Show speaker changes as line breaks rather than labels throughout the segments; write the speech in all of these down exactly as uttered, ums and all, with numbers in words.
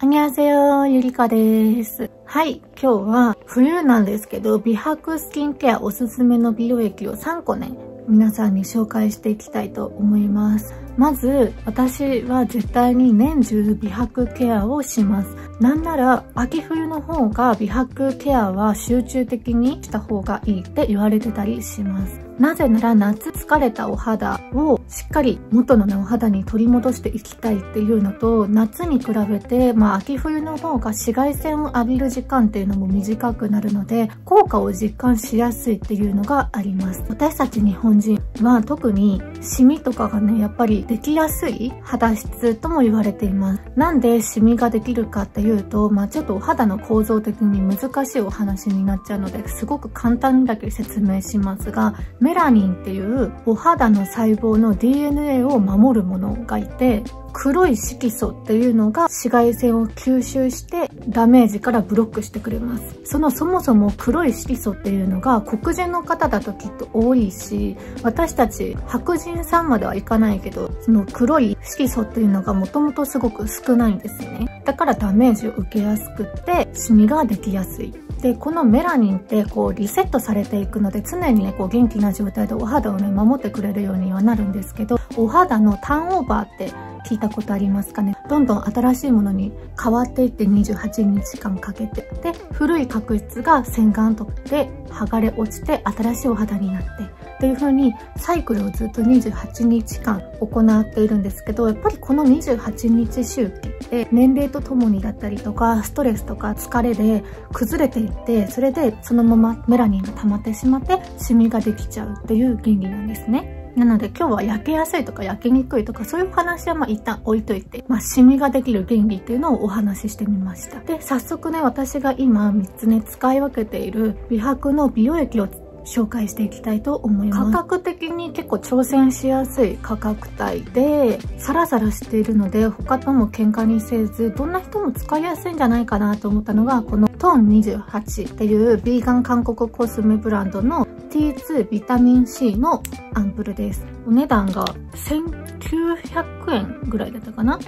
こんにちは、ゆりかです。はい、今日は冬なんですけど、美白スキンケアおすすめの美容液をさんこね、皆さんに紹介していきたいと思います。まず、私は絶対に年中美白ケアをします。なんなら、秋冬の方が美白ケアは集中的にした方がいいって言われてたりします。なぜなら夏疲れたお肌をしっかり元のねお肌に取り戻していきたいっていうのと、夏に比べてまあ秋冬の方が紫外線を浴びる時間っていうのも短くなるので、効果を実感しやすいっていうのがあります。私たち日本人は特にシミとかがねやっぱりできやすい肌質とも言われています。なんでシミができるかっていうと、まあちょっとお肌の構造的に難しいお話になっちゃうので、すごく簡単にだけ説明しますが、メラニンっていうお肌の細胞の ディーエヌエー を守るものがいて、黒い色素っていうのが紫外線を吸収してダメージからブロックしてくれます。そのそもそも黒い色素っていうのが黒人の方だときっと多いし、私たち白人さんまではいかないけど、その黒い色素っていうのがもともとすごく少ないんですね。だからダメージを受けやすくってシミができやすい。で、このメラニンってこうリセットされていくので、常にねこう元気な状態でお肌をね守ってくれるようにはなるんですけど、お肌のターンオーバーって聞いたことありますかね。どんどん新しいものに変わっていってにじゅうはちにちかんかけて、で古い角質が洗顔とかで剥がれ落ちて新しいお肌になってっていう風にサイクルをずっとにじゅうはちにちかん行っているんですけど、やっぱりこのにじゅうはちにち周期って年齢とともにだったりとかストレスとか疲れで崩れていって、それでそのままメラニンが溜まってしまってシミができちゃうっていう原理なんですね。なので今日は焼けやすいとか焼けにくいとかそういう話はまあ一旦置いといて、まあシミができる原理っていうのをお話ししてみました。で、早速ね、私が今みっつね使い分けている美白の美容液を紹介していきたいと思います。価格的に結構挑戦しやすい価格帯で、サラサラしているので他とも喧嘩にせず、どんな人も使いやすいんじゃないかなと思ったのが、このトーンにじゅうはちっていうビーガン韓国コスメブランドの ティーツー ビタミン C のアンプルです。お値段がせんきゅうひゃくえんぐらいだったかな。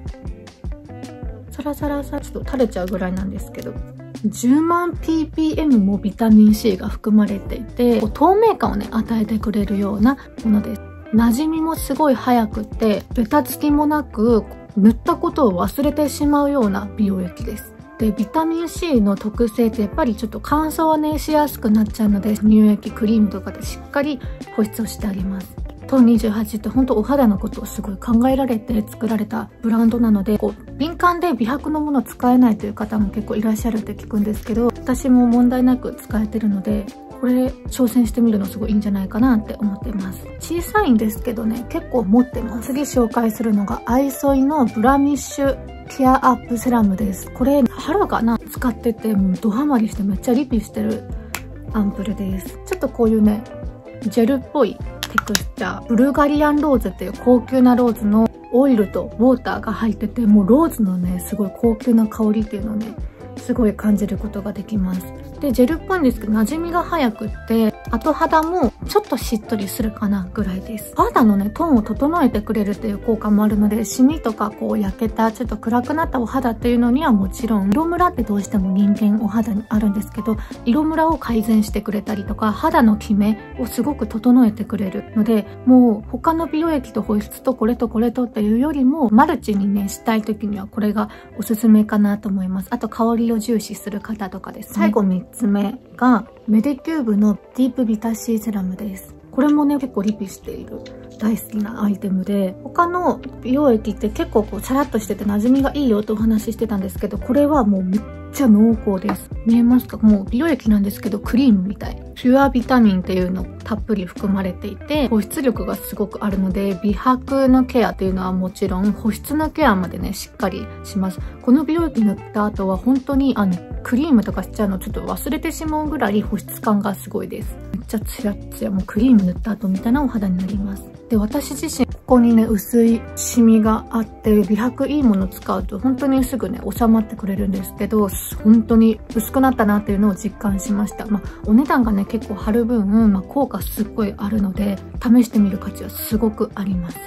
サラサラさちょっと垂れちゃうぐらいなんですけど、じゅうまんピーピーエム もビタミン C が含まれていて、透明感をね与えてくれるようなものです。馴染みもすごい早くて、ベタつきもなく塗ったことを忘れてしまうような美容液です。で、ビタミン C の特性ってやっぱりちょっと乾燥はねしやすくなっちゃうので、乳液クリームとかでしっかり保湿をしてあげます。トーンにじゅうはちって本当お肌のことをすごい考えられて作られたブランドなので、こう敏感で美白のものを使えないという方も結構いらっしゃるって聞くんですけど、私も問題なく使えてるので、これ挑戦してみるのすごいいいんじゃないかなって思ってます。小さいんですけどね、結構持ってます。次紹介するのがアイソイのブラミッシュケアアップセラムです。これ春かな使ってて、もうドハマりしてめっちゃリピしてるアンプルです。ちょっとこういうねジェルっぽいテクスチャー、ブルガリアンローズっていう高級なローズのオイルとウォーターが入ってて、もうローズのねすごい高級な香りっていうのをねすごい感じることができます。で、ジェルっぽいんですけど馴染みが早くって、後肌もちょっとしっとりするかなぐらいです。肌のねトーンを整えてくれるっていう効果もあるので、シミとかこう焼けたちょっと暗くなったお肌っていうのにはもちろん、色ムラってどうしても人間お肌にあるんですけど、色ムラを改善してくれたりとか、肌のキメをすごく整えてくれるので、もう他の美容液と保湿とこれとこれとっていうよりもマルチにねしたい時にはこれがおすすめかなと思います。あと香りを重視する方とかですね。最後みっつめがメディキューブのディープビタシーセラムです。これもね結構リピしている大好きなアイテムで、他の美容液って結構こうチャラッとしてて馴染みがいいよとお話ししてたんですけど、これはもうめっちゃ濃厚です。見えますか？もう美容液なんですけどクリームみたい。ピュアビタミンっていうのたっぷり含まれていて、保湿力がすごくあるので、美白のケアっていうのはもちろん保湿のケアまでねしっかりします。この美容液塗った後は本当にあのクリームとかしちゃうのちょっと忘れてしまうぐらい保湿感がすごいです。めっちゃツヤツヤ、もうクリーム塗った後みたいなお肌になります。で、私自身ここにね薄いシミがあって、美白いいもの使うと本当にすぐね収まってくれるんですけど、本当に薄くなったなっていうのを実感しました。まあお値段がね結構張る分、まあ、効果すっごいあるので試してみる価値はすごくあります。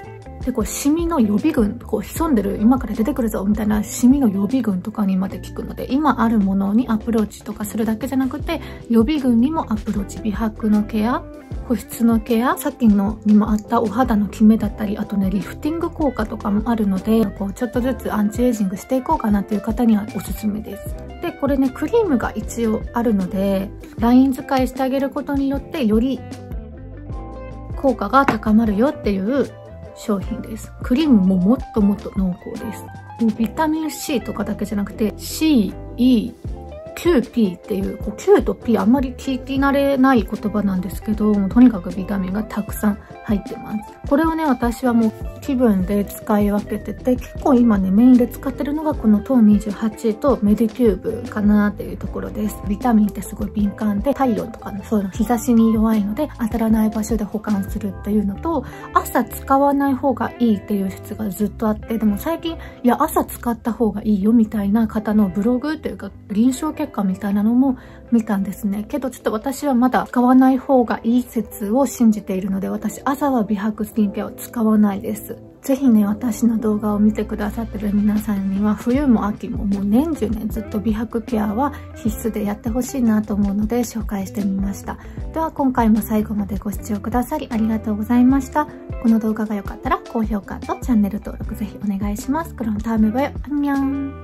で、こう、シミの予備軍、こう、潜んでる、今から出てくるぞ、みたいなシミの予備軍とかにまで効くので、今あるものにアプローチとかするだけじゃなくて、予備軍にもアプローチ、美白のケア、保湿のケア、さっきのにもあったお肌のキメだったり、あとね、リフティング効果とかもあるので、こう、ちょっとずつアンチエイジングしていこうかなっていう方にはおすすめです。で、これね、クリームが一応あるので、ライン使いしてあげることによって、より効果が高まるよっていう商品です。クリームももっともっと濃厚です。ビタミン C とかだけじゃなくて C、E、キューピー っていう、こう Q と P あんまり聞き慣れない言葉なんですけど、とにかくビタミンがたくさん入ってます。これをね、私はもう気分で使い分けてて、結構今ね、メインで使ってるのがこのトーンにじゅうはちとメディキューブかなっていうところです。ビタミンってすごい敏感で、体温とかのそういうの日差しに弱いので、当たらない場所で保管するっていうのと、朝使わない方がいいっていう説がずっとあって、でも最近、いや、朝使った方がいいよみたいな方のブログというか、臨床結果みたいなのも見たんですね。けどちょっと私はまだ使わない方がいい説を信じているので、私朝は美白スキンケアを使わないです。ぜひね、私の動画を見てくださってる皆さんには、冬も秋ももう年中ね、ずっと美白ケアは必須でやってほしいなと思うので紹介してみました。では今回も最後までご視聴くださりありがとうございました。この動画が良かったら高評価とチャンネル登録ぜひお願いします。그럼 다음에 봐요。안녕。